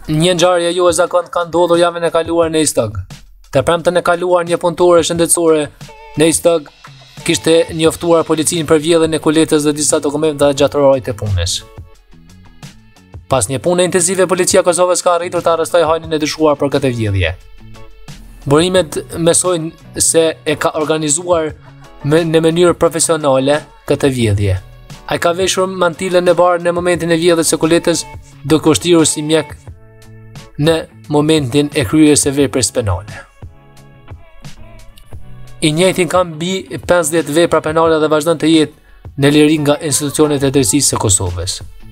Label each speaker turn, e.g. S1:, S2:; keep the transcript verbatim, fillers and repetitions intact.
S1: Një ngjarje jo e zakontë ka ndodhur javën e kaluar në Istog. Të premten e kaluar një punëtore shëndetësore në Istog kishte njoftuar policinë për vjedhjen e kuletës dhe disa dokumenta gjatërore të punës. Pas një pune intensive, policia e Kosovës ka arritur të arrestojë hanin e dyshuar për këtë vjedhje. Burimet mesojnë se e ka organizuar me, në mënyrë profesionale këtë vjedhje. Ai ka veshur mantilën e barë në momentin e vjedhjes së kuletës, duke u shtirur si mjek në momentin e kryerjes së veprës penale. I njëjtin ka mbi pesëdhjetë vepra penale dhe vazhdon të jetë në liri nga institucionet e drejtësisë së Kosovës.